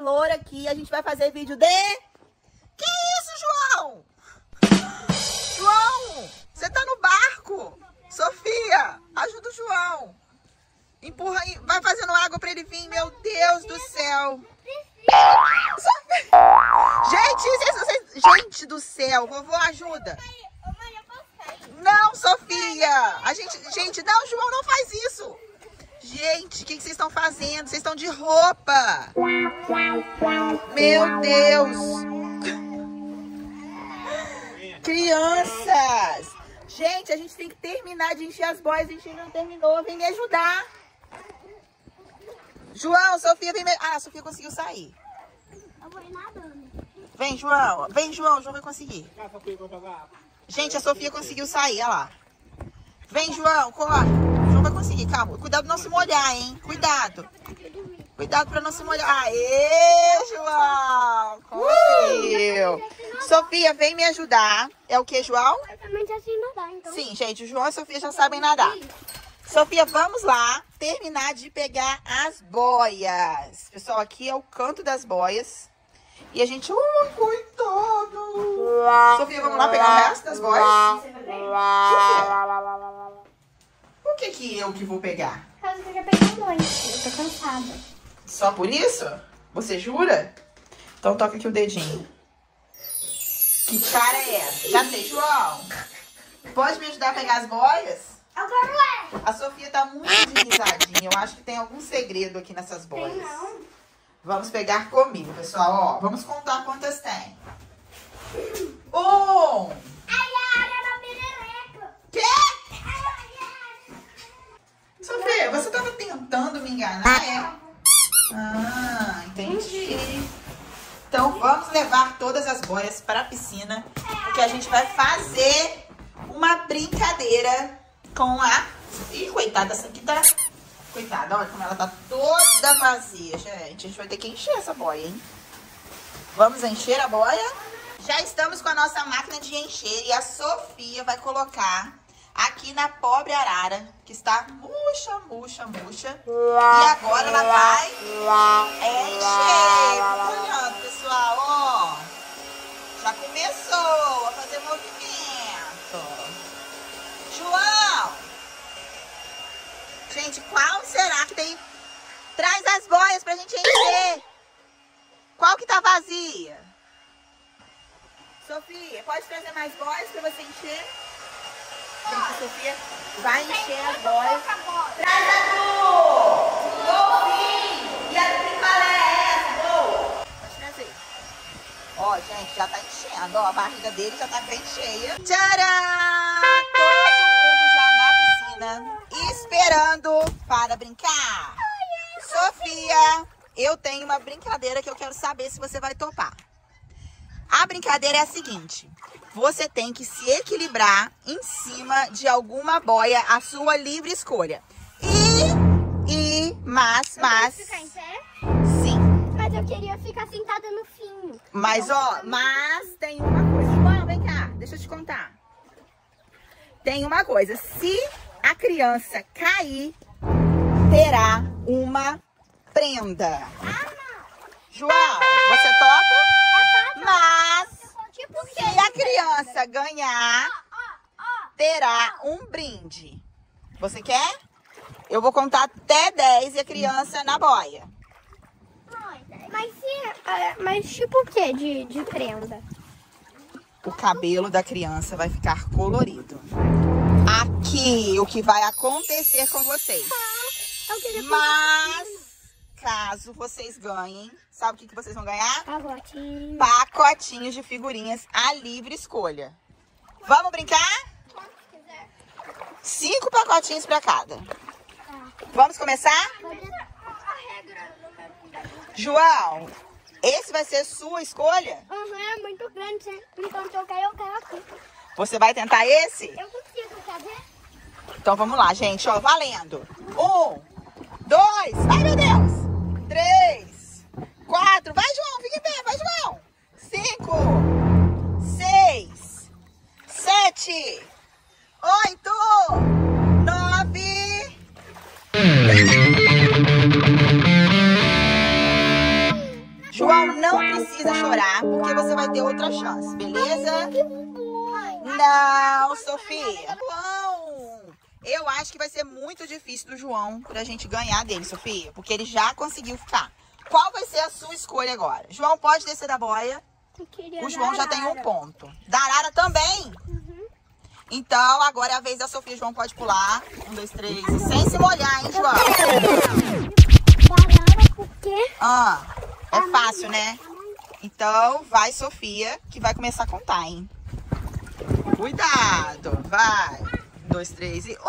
calor aqui. A gente vai fazer vídeo de... Que isso, João? João, você tá no barco. Sofia, ajuda o João. Empurra aí, vai fazendo água pra ele vir. Meu Deus do céu. Gente do céu, vovô ajuda. Não, Sofia. Gente, não, João, não faz isso. Gente, o que vocês estão fazendo? Vocês estão de roupa. Meu Deus. Crianças. Gente, a gente tem que terminar de encher as boias. A gente ainda não terminou. Vem me ajudar. João, Sofia, vem me... Ah, a Sofia conseguiu sair. Eu vou ir nadando. Vem, João. Vem, João. O João vai conseguir. Gente, a Sofia conseguiu sair, olha lá. Vem, João, corre. O João vai conseguir, calma. Cuidado pra não se molhar, hein? Cuidado. Cuidado pra não se molhar. Aê, João. Conseguiu. Sofia, vem me ajudar. É o que, João? Eu também já sei nadar, então. Sim, gente, o João e a Sofia já sabem nadar. Sofia, vamos lá terminar de pegar as boias. Pessoal, aqui é o canto das boias. E a gente... coitado! Sofia, vamos lá pegar o resto das boias? Por que eu que vou pegar? Por causa que eu já peguei muito. Eu tô cansada. Só por isso? Você jura? Então toca aqui o dedinho. Que cara é essa? Já sei, João. Pode me ajudar a pegar as boias? Agora é. A Sofia tá muito deslizadinha. Eu acho que tem algum segredo aqui nessas boias. Tem não. Vamos pegar comigo, pessoal. Ó, vamos contar quantas tem. 1. Ai, ai, na perereca. Quê? Sofia, você tava tentando me enganar, é? Ah, entendi. Então vamos levar todas as boias para a piscina, porque a gente vai fazer uma brincadeira com a... Ih, coitada, essa aqui tá... Coitada, olha como ela tá toda vazia, gente. A gente vai ter que encher essa boia, hein? Vamos encher a boia? Já estamos com a nossa máquina de encher e a Sofia vai colocar aqui na pobre arara, que está murcha, murcha, murcha. E agora ela vai encher. Olha, pessoal, ó. Já começou a fazer movimento. João! Gente, qual será que tem? Traz as boias pra gente encher. Qual que tá vazia? Sofia, pode trazer mais boias pra você encher? Gente, a Sofia vai encher as boias. Traz a do golfinho. E a do picolé é essa, boa. Pode trazer. Ó, gente, já tá enchendo. Ó, a barriga dele já tá bem cheia. Tcharam! Todo mundo já na piscina, esperando para brincar. Sofia, eu tenho uma brincadeira que eu quero saber se você vai topar. A brincadeira é a seguinte: você tem que se equilibrar em cima de alguma boia, a sua livre escolha. Mas... Ficar em pé? Sim. Mas eu queria ficar sentada no fim. Mas, ó, mas tem uma coisa. João, vem cá, deixa eu te contar. Tem uma coisa. Se a criança cair, terá uma prenda. João, você topa? Mas, se a criança ganhar, terá um brinde. Você quer? Eu vou contar até 10 e a criança na boia. Mas tipo o que de prenda? O cabelo da criança vai ficar colorido. Aqui, o que vai acontecer com vocês. Mas, caso vocês ganhem, sabe o que vocês vão ganhar? Pacotinho. Pacotinhos de figurinhas à livre escolha. Vamos brincar? 5 pacotinhos para cada. Vamos começar? João, esse vai ser sua escolha? É muito grande. Então eu quero aqui. Você vai tentar esse? Eu consigo, quer ver? Então vamos lá, gente, ó, valendo. 1, 2, ai meu Deus! 3, 4, vai João, fica em pé, vai João! 5, 6, 7, 8, 9... João! precisa chorar, porque você vai ter outra chance, beleza? Não, Sofia. João, eu acho que vai ser muito difícil do João pra gente ganhar dele, Sofia, porque ele já conseguiu ficar. Qual vai ser a sua escolha agora? João, pode descer da boia. O João já tem 1 ponto. Da Arara também? Então, agora é a vez da Sofia. João pode pular. 1, 2, 3. E sem se molhar, hein, João? Barara, por quê? Ah, é fácil, né? Então, vai, Sofia, que vai começar a contar, hein? Cuidado. Vai. 1, 2, 3 e... 1,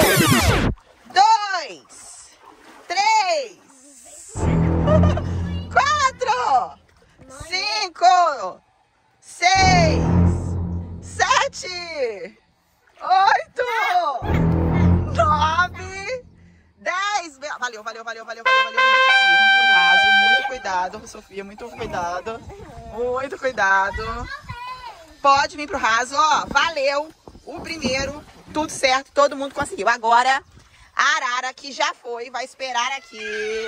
2, 3, 4, 5, 6, 7, 8, 9, 10. Valeu. Vamos pro raso. Muito cuidado, Sofia. Muito cuidado. Muito cuidado. Pode vir pro raso. Ó, valeu. O primeiro. Tudo certo. Todo mundo conseguiu. Agora, a Arara, que já foi, vai esperar aqui.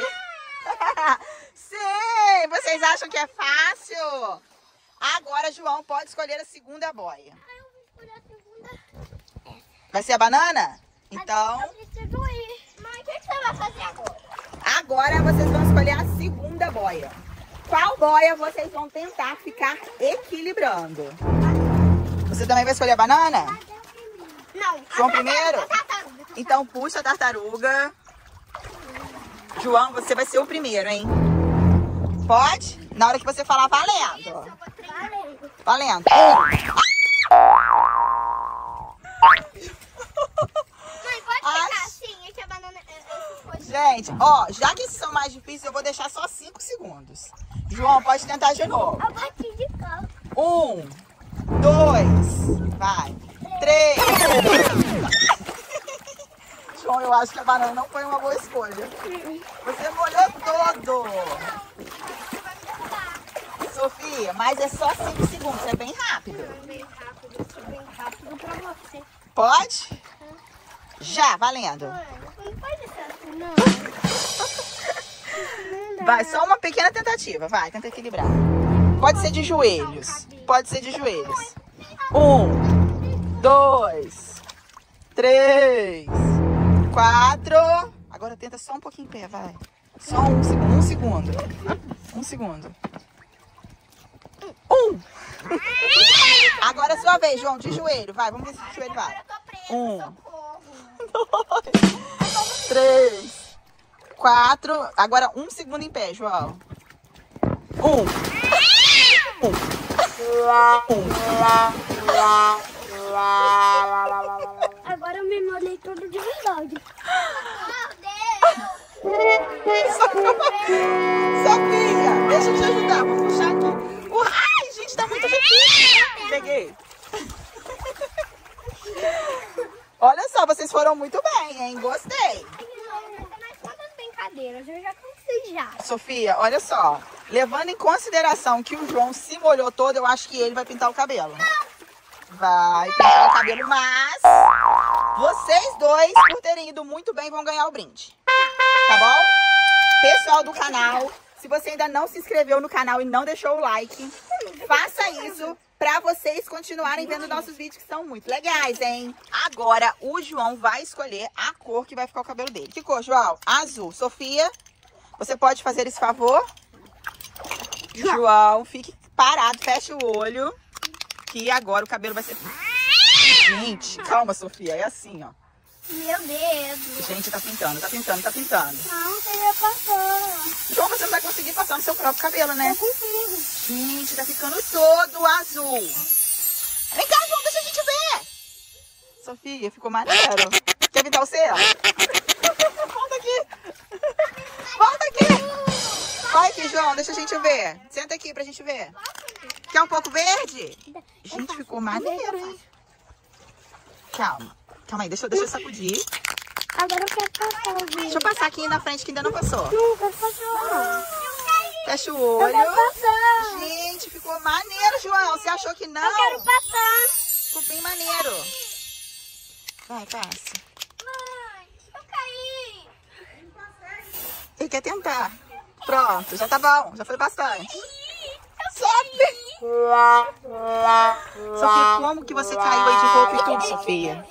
Sim! Vocês acham que é fácil? Agora, João, pode escolher a segunda boia. Vai ser a banana? Então... Eu preciso ir. Mãe, o que você vai fazer agora? Agora vocês vão escolher a segunda boia. Qual boia vocês vão tentar ficar equilibrando? Você também vai escolher a banana? Não. João primeiro? Então puxa a tartaruga. João, você vai ser o primeiro, hein? Pode? Na hora que você falar, valendo. Valendo. Mãe, pode ficar assim, é que a banana... Gente, ó, já que esses são mais difíceis, eu vou deixar só 5 segundos. João, pode tentar de novo. Eu bati de campo. 1, 2, vai. 3. João, eu acho que a banana não foi uma boa escolha. Você molhou todo. Sofia, mas é só 5 segundos, é bem rápido. Bem rápido pra você. Pode? Já, valendo. Mãe, não pode ser assim, não. Vai, só uma pequena tentativa. Vai, tenta equilibrar. Pode ser de joelhos. Pode ser de joelhos. 1, 2, 3, 4. Agora tenta só um pouquinho em pé, vai. Só 1 segundo. 1 segundo. 1 segundo. 1. Agora é sua vez, João, de joelho. Vai, vamos ver se o joelho vai. 1, 2, 3, 4. Agora 1 segundo em pé, João. 1. Agora eu me molhei todo de verdade. Sofia, deixa eu te ajudar. Vou puxar aqui. Ai, gente, tá muito difícil. Peguei. Olha só, vocês foram muito bem, hein? Gostei. Quantas brincadeiras? Eu já cansei já. Sofia, olha só. Levando em consideração que o João se molhou todo, eu acho que ele vai pintar o cabelo. Vai pintar o cabelo, mas vocês dois, por terem ido muito bem, vão ganhar o brinde. Tá bom? Pessoal do canal, se você ainda não se inscreveu no canal e não deixou o like, faça isso pra vocês continuarem vendo nossos vídeos que são muito legais, hein? Agora, o João vai escolher a cor que vai ficar o cabelo dele. Que cor, João? Azul. Sofia, você pode fazer esse favor? João, fique parado, feche o olho, que agora o cabelo vai ser... Gente, calma, Sofia, é assim, ó. Meu Deus. Gente, tá pintando, tá pintando, tá pintando. Não, você já passou. João, você não vai conseguir passar no seu próprio cabelo, né? Eu consigo. Gente, tá ficando todo azul. Vem cá, João, deixa a gente ver. Sofia, ficou maneiro. Quer pintar o seu? Volta aqui. Volta aqui. Olha aqui, João, deixa a gente ver. Senta aqui pra gente ver. Quer um pouco verde? Gente, ficou maneiro, hein? Calma. Calma aí, deixa eu sacudir. Agora eu quero passar o vídeo. Deixa eu passar aqui na frente que ainda não passou. Não, quero passar. Fecha o Eu olho. quero passar. Gente, ficou maneiro, João. Você achou que não? Eu quero passar. Ficou bem maneiro. Vai, passa. Mãe, eu caí. Ele quer tentar. Pronto, já tá bom. Já foi bastante. Eu Sobe! Sofia, como que você caiu aí de roupa e tudo, Sofia?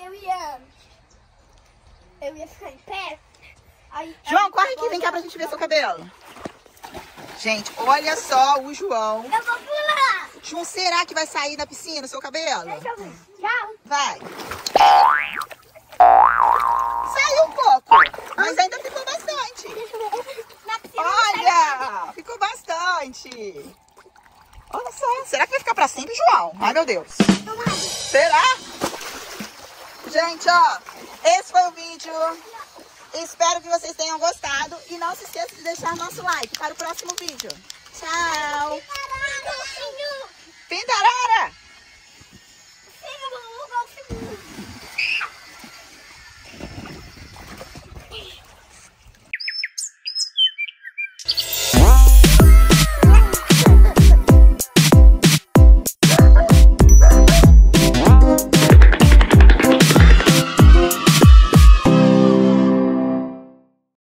Eu ia ficar em pé. Aí, João, corre aqui, vem cá pra gente ver seu cabelo. Gente, olha só o João. eu vou pular. João, será que vai sair da piscina o seu cabelo? Deixa eu ver. Tchau. Vai. Saiu um pouco, mas ainda ficou bastante. Deixa eu ver. Na piscina Olha, ficou bastante. Olha só, será que vai ficar pra sempre, João? Ai, meu Deus. Será? Gente, ó, esse foi o vídeo. Espero que vocês tenham gostado. E não se esqueça de deixar nosso like para o próximo vídeo. Tchau. não sai. Pintarara!